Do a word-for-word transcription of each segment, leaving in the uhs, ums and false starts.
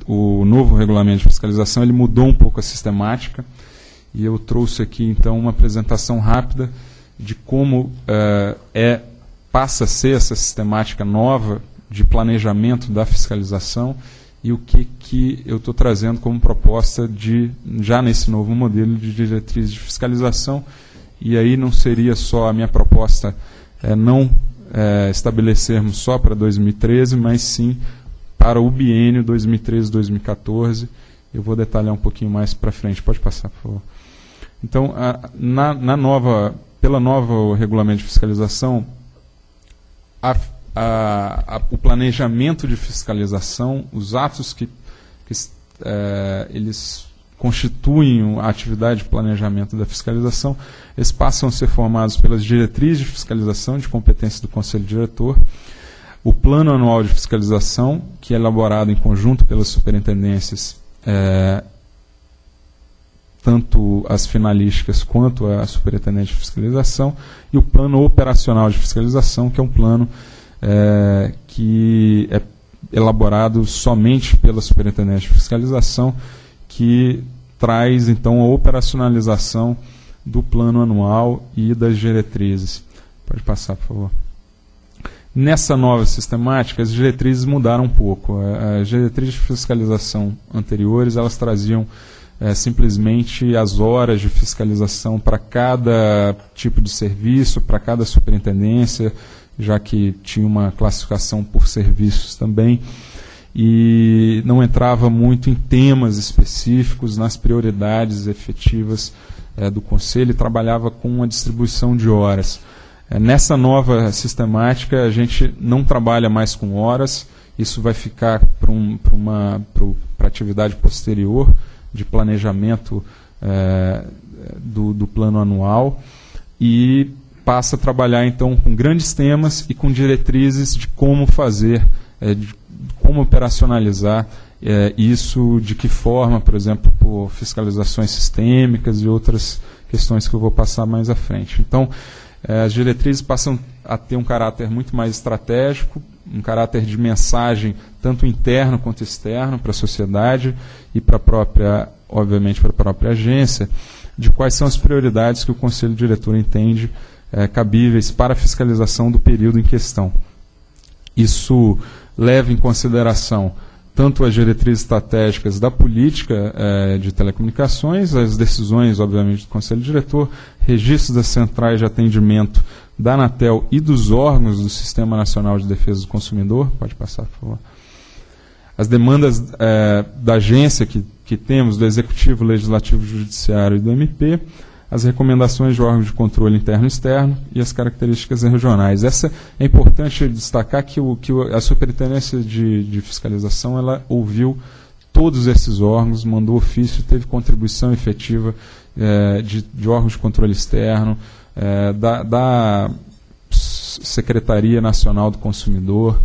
o novo regulamento de fiscalização ele mudou um pouco a sistemática, e eu trouxe aqui, então, uma apresentação rápida de como uh, é, passa a ser essa sistemática nova de planejamento da fiscalização e o que, que eu estou trazendo como proposta de, já nesse novo modelo de diretriz de fiscalização. E aí não seria só a minha proposta é, não é, estabelecermos só para dois mil e treze, mas sim para o biênio dois mil e treze a dois mil e quatorze. Eu vou detalhar um pouquinho mais para frente. Pode passar, por favor. Então, a, na, na nova, pela nova regulamento de fiscalização, a, a, a, o planejamento de fiscalização, os atos que, que é, eles constituem a atividade de planejamento da fiscalização, eles passam a ser formados pelas diretrizes de fiscalização de competência do Conselho Diretor, o plano anual de fiscalização, que é elaborado em conjunto pelas superintendências, é, tanto as finalísticas quanto a superintendente de fiscalização, e o plano operacional de fiscalização, que é um plano é, que é elaborado somente pela superintendente de fiscalização, que traz, então, a operacionalização do plano anual e das diretrizes. Pode passar, por favor. Nessa nova sistemática, as diretrizes mudaram um pouco. As diretrizes de fiscalização anteriores, elas traziam é, simplesmente as horas de fiscalização para cada tipo de serviço, para cada superintendência, já que tinha uma classificação por serviços também, e não entrava muito em temas específicos, nas prioridades efetivas é, do Conselho, e trabalhava com uma distribuição de horas. É, nessa nova sistemática, a gente não trabalha mais com horas, isso vai ficar para um, para uma para atividade posterior de planejamento é, do, do plano anual, e passa a trabalhar, então, com grandes temas e com diretrizes de como fazer, é, de como operacionalizar é, isso, de que forma, por exemplo, por fiscalizações sistêmicas e outras questões que eu vou passar mais à frente. Então, é, as diretrizes passam a ter um caráter muito mais estratégico, um caráter de mensagem tanto interno quanto externo para a sociedade e para a própria, obviamente, para a própria agência, de quais são as prioridades que o Conselho Diretor entende é, cabíveis para a fiscalização do período em questão. Isso leva em consideração tanto as diretrizes estratégicas da política eh, de telecomunicações, as decisões, obviamente, do Conselho Diretor, registros das centrais de atendimento da Anatel e dos órgãos do Sistema Nacional de Defesa do Consumidor. Pode passar, por favor. As demandas eh, da agência que, que temos, do Executivo, Legislativo, Judiciário e do M P, as recomendações de órgãos de controle interno e externo e as características regionais. Essa é importante destacar que, o, que a Superintendência de, de Fiscalização ela ouviu todos esses órgãos, mandou ofício, teve contribuição efetiva eh, de, de órgãos de controle externo, eh, da, da Secretaria Nacional do Consumidor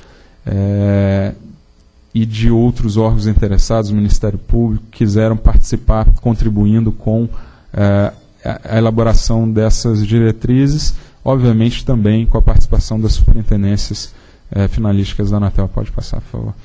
eh, e de outros órgãos interessados, o Ministério Público, que quiseram participar, contribuindo com Uh, a elaboração dessas diretrizes, obviamente também com a participação das superintendências uh, finalísticas da Anatel. Pode passar, por favor.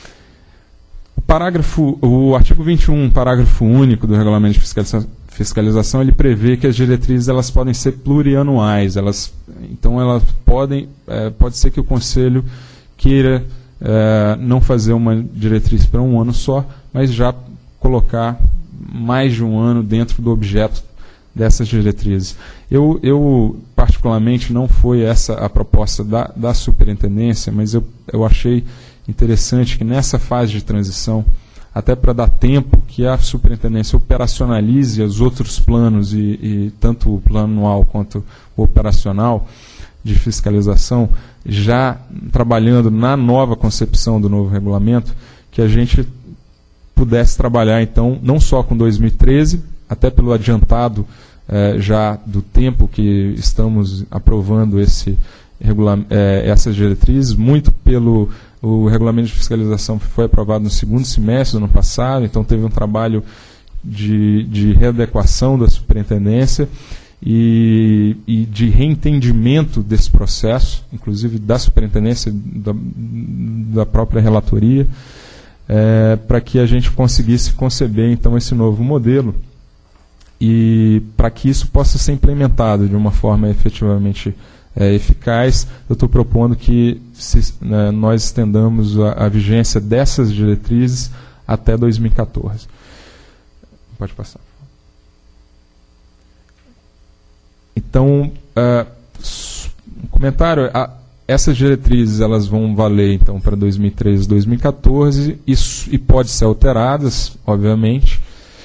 O, parágrafo, o artigo vinte e um, parágrafo único do Regulamento de Fiscalização, fiscalização ele prevê que as diretrizes elas podem ser plurianuais. Elas, então, elas podem, uh, pode ser que o Conselho queira uh, não fazer uma diretriz para um ano só, mas já colocar mais de um ano dentro do objeto dessas diretrizes. Eu, eu particularmente, não foi essa a proposta da, da superintendência, mas eu, eu achei interessante que nessa fase de transição, até para dar tempo que a superintendência operacionalize os outros planos, e, e tanto o plano anual quanto o operacional de fiscalização, já trabalhando na nova concepção do novo regulamento, que a gente pudesse trabalhar, então, não só com dois mil e treze, até pelo adiantado eh, já do tempo que estamos aprovando esse, eh, essas diretrizes, muito pelo o regulamento de fiscalização que foi aprovado no segundo semestre do ano passado, então teve um trabalho de, de readequação da superintendência e, e de reentendimento desse processo, inclusive da superintendência, da, da própria relatoria. é, para que a gente conseguisse conceber então esse novo modelo e para que isso possa ser implementado de uma forma efetivamente é, eficaz, eu estou propondo que se, né, nós estendamos a, a vigência dessas diretrizes até dois mil e quatorze. Pode passar. Então, uh, um comentário, a, essas diretrizes elas vão valer então para dois mil e treze, dois mil e quatorze isso, e pode ser alteradas, obviamente,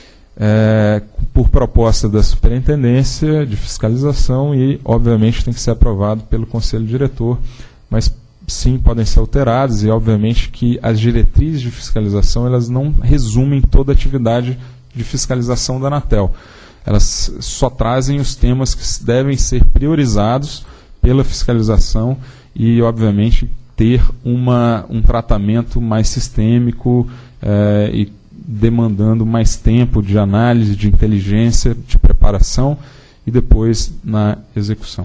é, por proposta da Superintendência de Fiscalização e, obviamente, tem que ser aprovado pelo Conselho Diretor, mas sim, podem ser alteradas e, obviamente, que as diretrizes de fiscalização elas não resumem toda a atividade de fiscalização da Anatel. Elas só trazem os temas que devem ser priorizados pela fiscalização e, obviamente, ter uma, um tratamento mais sistêmico é, e demandando mais tempo de análise, de inteligência, de preparação e depois na execução.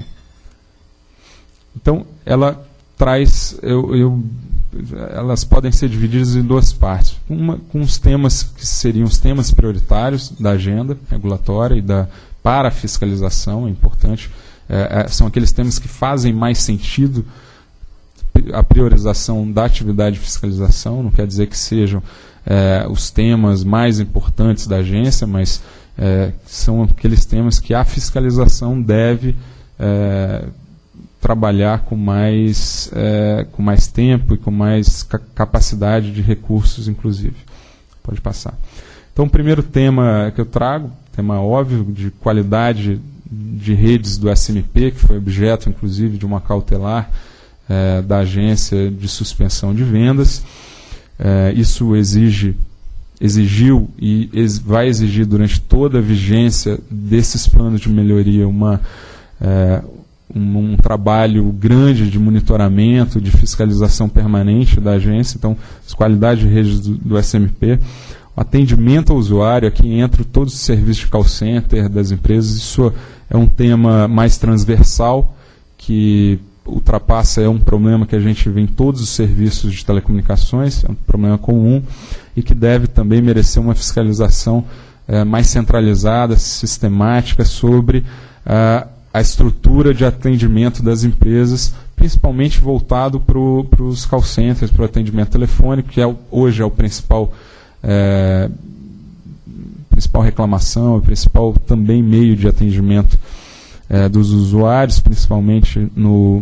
Então, ela traz, eu, eu, elas podem ser divididas em duas partes. Uma com os temas que seriam os temas prioritários da agenda regulatória e da para a fiscalização, é importante, é, são aqueles temas que fazem mais sentido a priorização da atividade de fiscalização, não quer dizer que sejam É, os temas mais importantes da agência, mas é, são aqueles temas que a fiscalização deve é, trabalhar com mais, é, com mais tempo e com mais ca capacidade de recursos, inclusive. Pode passar. Então, o primeiro tema que eu trago, tema óbvio, de qualidade de redes do S M P, que foi objeto, inclusive, de uma cautelar é, da agência de suspensão de vendas. É, isso exige, exigiu e ex, vai exigir durante toda a vigência desses planos de melhoria uma, é, um, um trabalho grande de monitoramento, de fiscalização permanente da agência. Então, as qualidades de redes do, do S M P, o atendimento ao usuário, aqui entra todos os serviços de call center das empresas. Isso é um tema mais transversal que ultrapassa, é um problema que a gente vê em todos os serviços de telecomunicações, é um problema comum e que deve também merecer uma fiscalização é, mais centralizada, sistemática sobre a, a estrutura de atendimento das empresas, principalmente voltado para os call centers, para o atendimento telefônico, que é, hoje é o principal, é, principal reclamação, o principal também meio de atendimento É, dos usuários, principalmente no,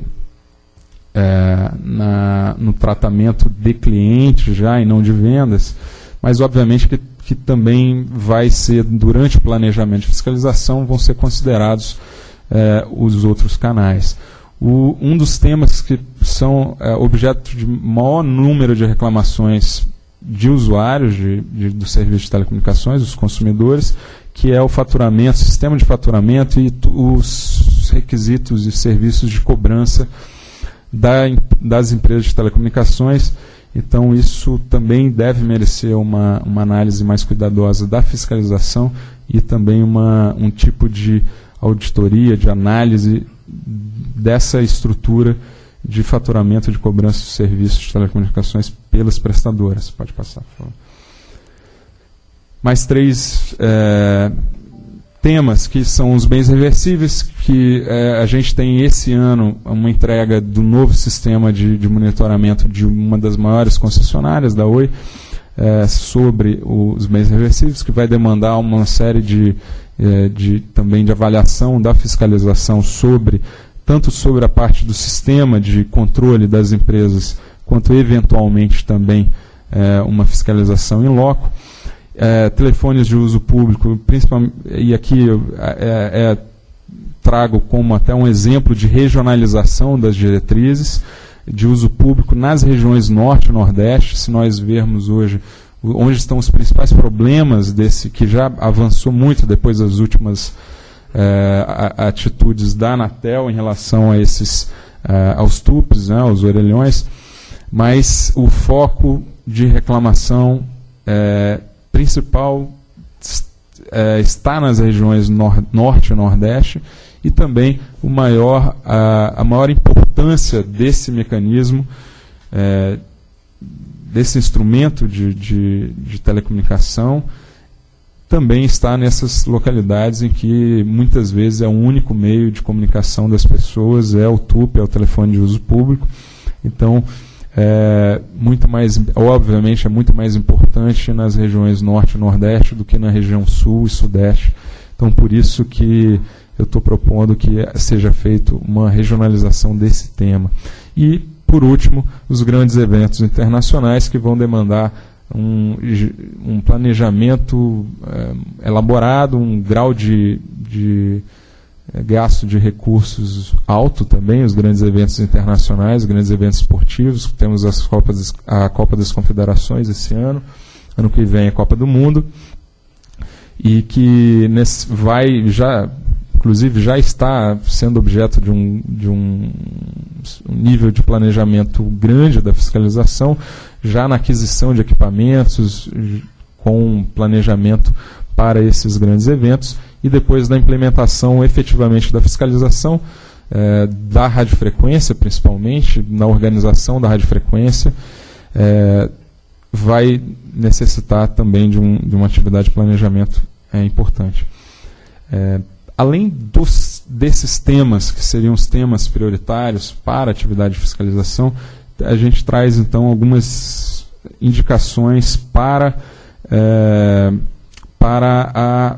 é, na, no tratamento de clientes já e não de vendas, mas obviamente que, que também vai ser, durante o planejamento de fiscalização, vão ser considerados é, os outros canais. O, um dos temas que são é, objeto de maior número de reclamações de usuários de, de, do serviço de telecomunicações, os consumidores, que é o faturamento, sistema de faturamento e os requisitos e serviços de cobrança da, das empresas de telecomunicações. Então, isso também deve merecer uma, uma análise mais cuidadosa da fiscalização e também uma, um tipo de auditoria, de análise dessa estrutura de faturamento de cobrança de serviços de telecomunicações pelas prestadoras. Pode passar, por favor. Mais três é, temas que são os bens reversíveis, que é, a gente tem esse ano uma entrega do novo sistema de, de monitoramento de uma das maiores concessionárias da Oi é, sobre os bens reversíveis, que vai demandar uma série de, é, de também de avaliação da fiscalização sobre tanto sobre a parte do sistema de controle das empresas, quanto eventualmente também é, uma fiscalização in loco. É, telefones de uso público, principalmente, e aqui é, é, trago como até um exemplo de regionalização das diretrizes de uso público nas regiões norte e nordeste. Se nós vermos hoje onde estão os principais problemas desse, que já avançou muito depois das últimas é, a, atitudes da Anatel em relação a esses, é, aos tupes, né, aos orelhões, mas o foco de reclamação é, principal é, está nas regiões nor norte e nordeste, e também o maior, a, a maior importância desse mecanismo é, desse instrumento de, de, de telecomunicação também está nessas localidades em que muitas vezes é o único meio de comunicação das pessoas, é o T U P, é o telefone de uso público. Então, é muito mais, obviamente, é muito mais importante nas regiões norte e nordeste do que na região sul e sudeste. Então, por isso que eu estou propondo que seja feita uma regionalização desse tema. E, por último, os grandes eventos internacionais que vão demandar um, um planejamento é, elaborado, um grau de, de é, gasto de recursos alto também, os grandes eventos internacionais, os grandes eventos esportivos. Temos as Copas, a Copa das Confederações esse ano, ano que vem a Copa do Mundo, e que nesse, vai já... inclusive já está sendo objeto de um, de um, um nível de planejamento grande da fiscalização, já na aquisição de equipamentos, com planejamento para esses grandes eventos, e depois da implementação efetivamente da fiscalização, eh, da radiofrequência, principalmente, na organização da radiofrequência, eh, vai necessitar também de, um, de uma atividade de planejamento é, importante. É, Além dos, desses temas, que seriam os temas prioritários para a atividade de fiscalização, a gente traz, então, algumas indicações para, é, para a,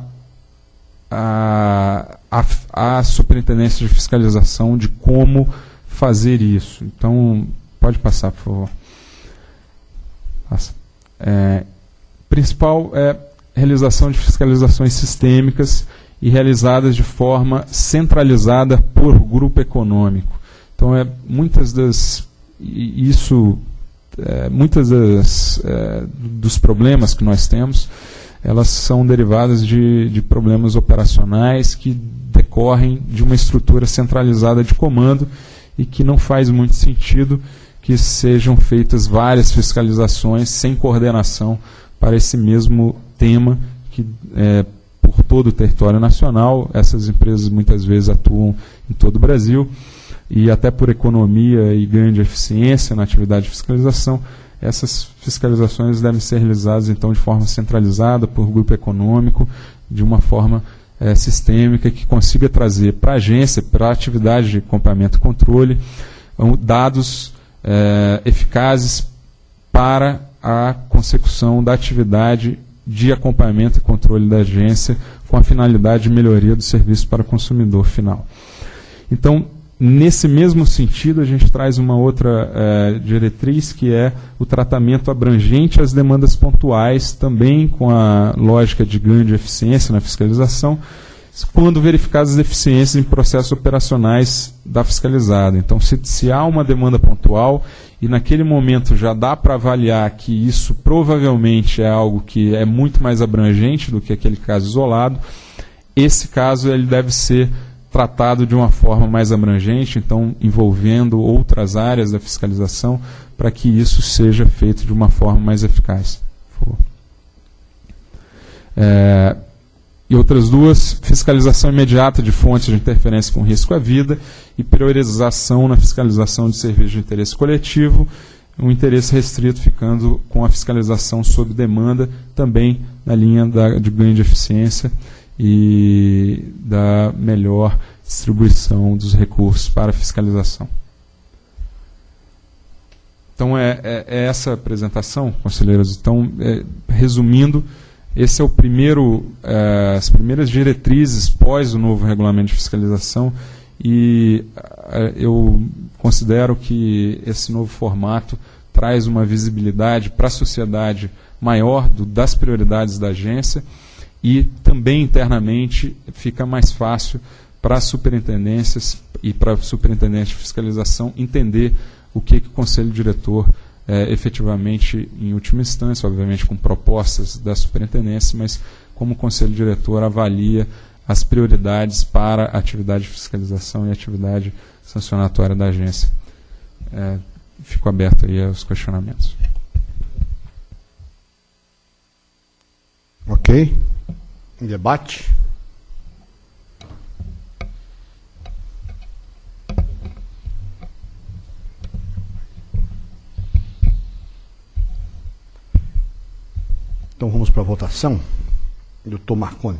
a, a, a Superintendência de Fiscalização de como fazer isso. Então, pode passar, por favor. Passa. É, principal é realização de fiscalizações sistêmicas e realizadas de forma centralizada por grupo econômico. Então, é, muitas das, isso, é, muitas das, é, dos problemas que nós temos, elas são derivadas de, de problemas operacionais que decorrem de uma estrutura centralizada de comando e que não faz muito sentido que sejam feitas várias fiscalizações sem coordenação para esse mesmo tema que é, por todo o território nacional. Essas empresas muitas vezes atuam em todo o Brasil, e até por economia e ganho de eficiência na atividade de fiscalização, essas fiscalizações devem ser realizadas então de forma centralizada por grupo econômico, de uma forma é, sistêmica, que consiga trazer para a agência, para a atividade de acompanhamento e controle, um, dados é, eficazes para a consecução da atividade de acompanhamento e controle da agência, com a finalidade de melhoria do serviço para o consumidor final. Então, nesse mesmo sentido, a gente traz uma outra eh, diretriz, que é o tratamento abrangente às demandas pontuais, também com a lógica de ganho de eficiência na fiscalização, quando verificadas as deficiências em processos operacionais da fiscalizada. Então, se, se há uma demanda pontual e naquele momento já dá para avaliar que isso provavelmente é algo que é muito mais abrangente do que aquele caso isolado, esse caso ele deve ser tratado de uma forma mais abrangente, então envolvendo outras áreas da fiscalização, para que isso seja feito de uma forma mais eficaz. Por favor. É, e outras duas, fiscalização imediata de fontes de interferência com risco à vida e priorização na fiscalização de serviços de interesse coletivo, o interesse restrito ficando com a fiscalização sob demanda, também na linha da, de ganho de eficiência e da melhor distribuição dos recursos para a fiscalização. Então, é, é, é essa apresentação, conselheiros. Então, é, resumindo, esse é o primeiro, é, as primeiras diretrizes pós o novo regulamento de fiscalização, e é, eu considero que esse novo formato traz uma visibilidade para a sociedade maior do, das prioridades da agência, e também internamente fica mais fácil para as superintendências e para a superintendente de fiscalização entender o que, que o conselho diretor é, efetivamente, em última instância, obviamente com propostas da superintendência, mas como o conselho diretor avalia as prioridades para a atividade de fiscalização e a atividade sancionatória da agência. É, fico aberto aí aos questionamentos. Ok. Em debate? Então vamos para a votação. Doutor Marconi.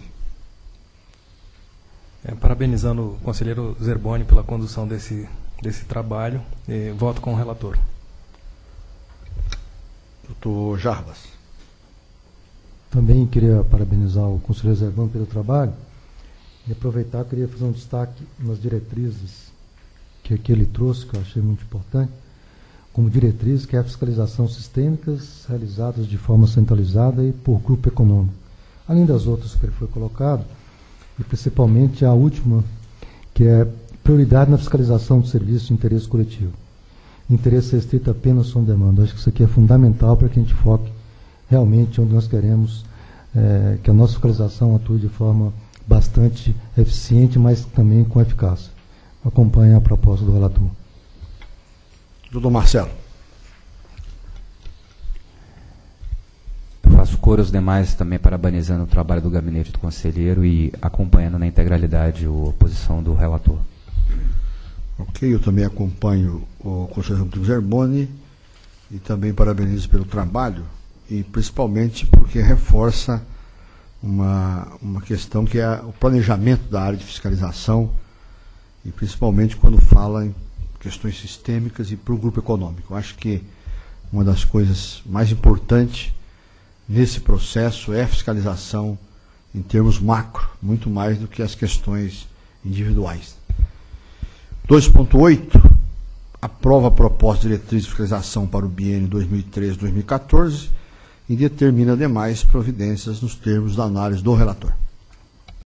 É, parabenizando o conselheiro Zerboni pela condução desse, desse trabalho. E voto com o relator. Doutor Jarbas. Também queria parabenizar o conselheiro Zerboni pelo trabalho e aproveitar, queria fazer um destaque nas diretrizes que aqui ele trouxe, que eu achei muito importante, como diretriz, que é a fiscalização sistêmicas realizadas de forma centralizada e por grupo econômico. Além das outras que ele foi colocado, e principalmente a última, que é prioridade na fiscalização do serviço de interesse coletivo. Interesse restrito apenas sob demanda. Acho que isso aqui é fundamental para que a gente foque realmente onde nós queremos é, que a nossa fiscalização atue de forma bastante eficiente, mas também com eficácia. Acompanhe a proposta do relator. Doutor Marcelo. Eu faço coro aos demais também parabenizando o trabalho do gabinete do conselheiro e acompanhando na integralidade a posição do relator. Ok, eu também acompanho o conselheiro Rodrigo Zerboni e também parabenizo pelo trabalho e principalmente porque reforça uma, uma questão que é o planejamento da área de fiscalização e principalmente quando fala em questões sistêmicas e para o grupo econômico. Eu acho que uma das coisas mais importantes nesse processo é a fiscalização em termos macro, muito mais do que as questões individuais. dois ponto oito, aprova a proposta de diretriz de fiscalização para o biênio dois mil e treze a dois mil e quatorze e determina demais providências nos termos da análise do relator.